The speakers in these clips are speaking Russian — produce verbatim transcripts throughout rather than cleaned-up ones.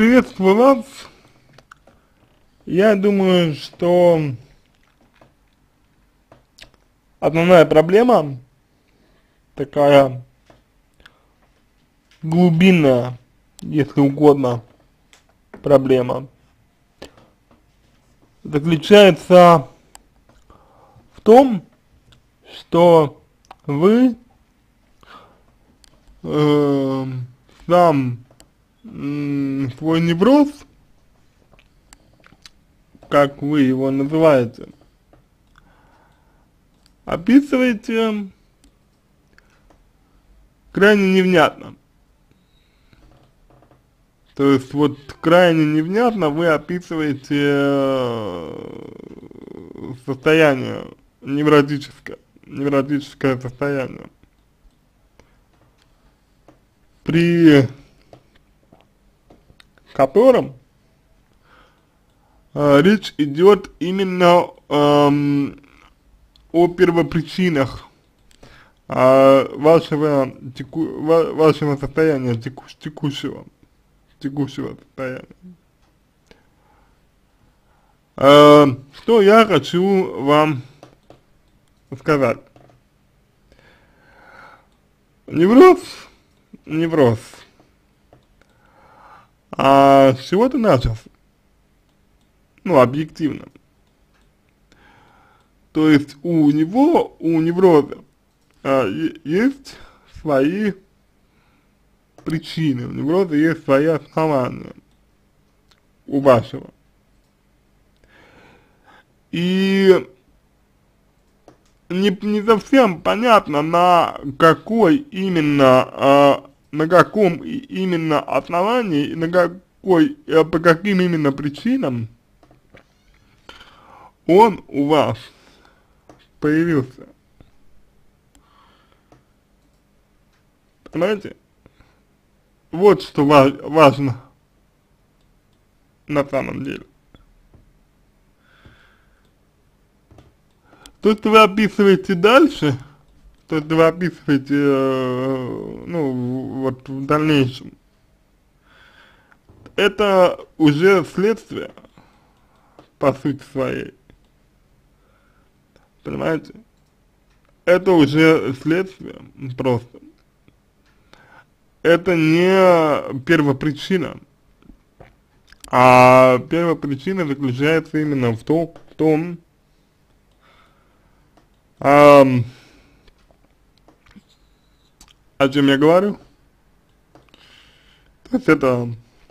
Приветствую вас. Я думаю, что основная проблема такая глубинная, если угодно, проблема заключается в том, что вы э, сам м, свой невроз, как вы его называете, описываете крайне невнятно. То есть вот крайне невнятно вы описываете э, состояние невротическое, невротическое состояние, при котором э, речь идет именно эм, о первопричинах э, вашего, теку, ва, вашего состояния теку, текущего. текущего состояния. Э, что я хочу вам сказать. Невроз, невроз. А с чего ты начался? Ну, объективно. То есть у него, у невроза а, есть свои причины, у невроза есть свои основания, у вашего. И не, не совсем понятно, на какой именно, а, на каком именно основании, на какой, по каким именно причинам он у вас появился. Понимаете? Вот что ва важно на самом деле. То, что вы описываете дальше, то, что вы описываете, э, ну, вот в дальнейшем, это уже следствие, по сути своей. Понимаете? Это уже следствие просто. Это не первопричина, а первопричина заключается именно в том, в том а, о чем я говорю. То есть это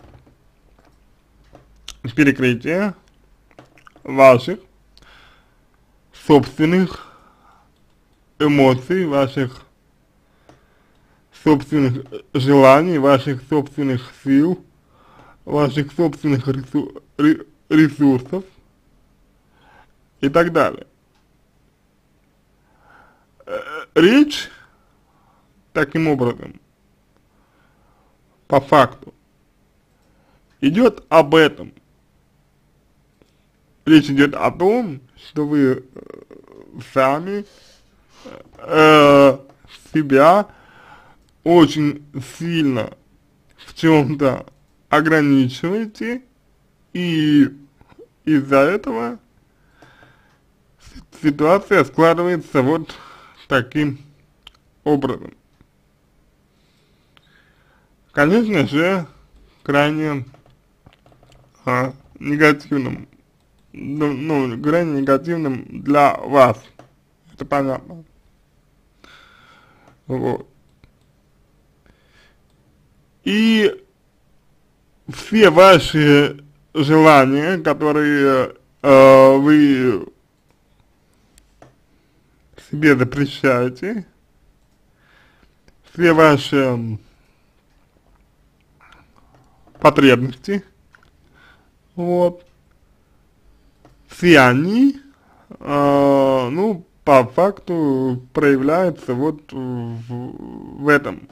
перекрытие ваших собственных эмоций, ваших собственных желаний, ваших собственных сил, ваших собственных ресу ресурсов и так далее. Речь таким образом, по факту, идет об этом. Речь идет о том, что вы сами э, себя очень сильно в чем-то ограничиваете, и из-за этого ситуация складывается вот таким образом. Конечно же, крайне а, негативным, ну, ну, крайне негативным для вас, это понятно. Вот. И все ваши желания, которые э, вы себе запрещаете, все ваши потребности, вот, все они, э, ну, по факту проявляются вот в, в этом.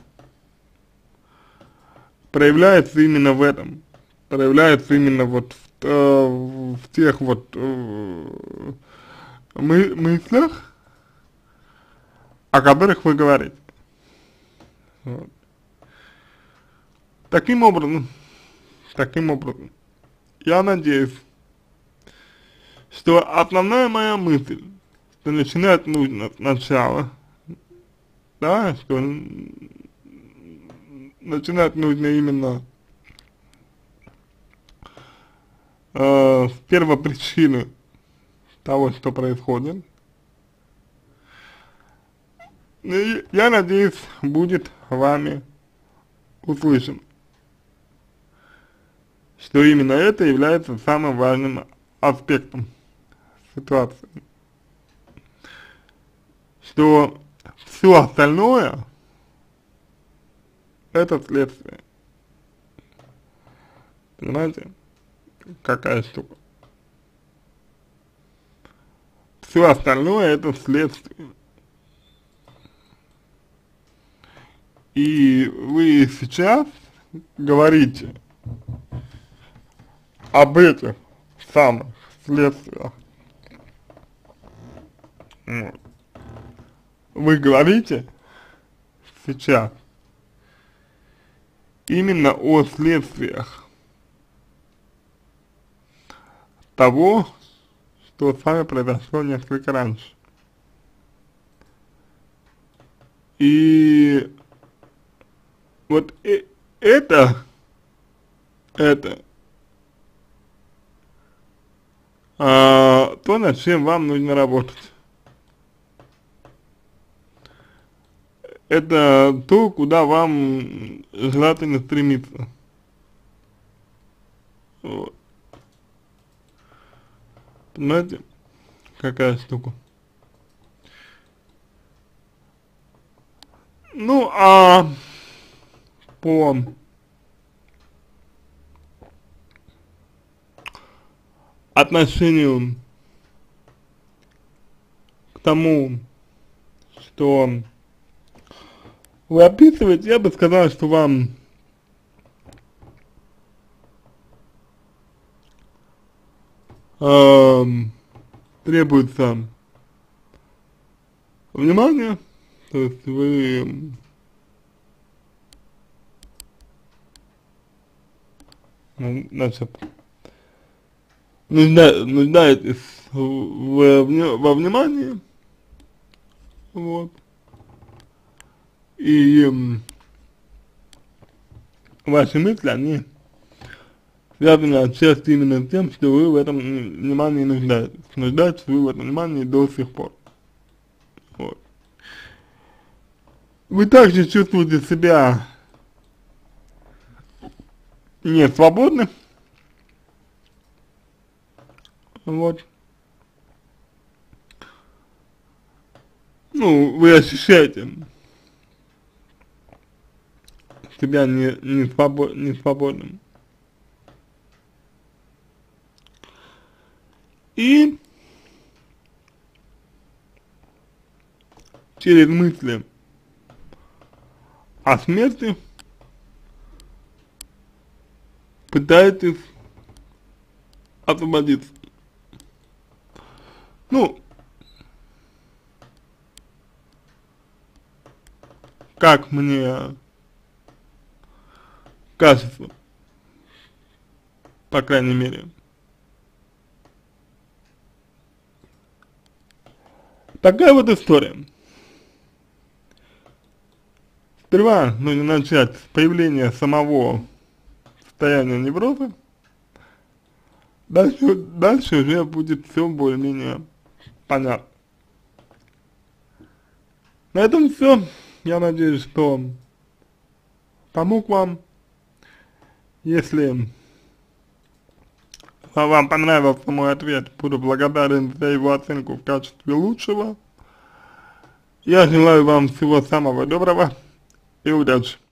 Проявляется именно в этом, проявляется именно вот в, э, в тех вот э, мы, мыслях, о которых вы говорите. Вот. Таким образом, таким образом. Я надеюсь, что основная моя мысль, что начинать нужно сначала, да, что начинать нужно именно э, с первопричины того, что происходит. И я надеюсь, будет вами услышан, что именно это является самым важным аспектом ситуации. Что все остальное это следствие. Понимаете, какая штука? Все остальное это следствие. И вы сейчас говорите об этих самых следствиях. Вот. Вы говорите сейчас именно о следствиях того, что с вами произошло несколько раньше. И вот э это, это а, то, над чем вам нужно работать. Это то, куда вам желательно стремиться. Вот. Понимаете, какая штука? Ну, а по отношению к тому, что вы описываете, я бы сказал, что вам э, требуется внимание, то есть вы значит, нужда, нуждаетесь в, в, во внимании, вот, и м, ваши мысли, они связаны отчасти именно с тем, что вы в этом внимании нуждаетесь, нуждаетесь вы в этом внимании до сих пор, вот. Вы также чувствуете себя не свободны, вот. Ну, вы ощущаете себя не, не, свобод, не свободным. И через мысли о смерти пытаетесь освободиться. Ну, как мне кажется, по крайней мере. Такая вот история. Сперва нужно начать с появления самого состояния невроза, дальше, дальше уже будет все более-менее понятно. На этом все. Я надеюсь, что помог вам. Если вам понравился мой ответ, буду благодарен за его оценку в качестве лучшего. Я желаю вам всего самого доброго и удачи.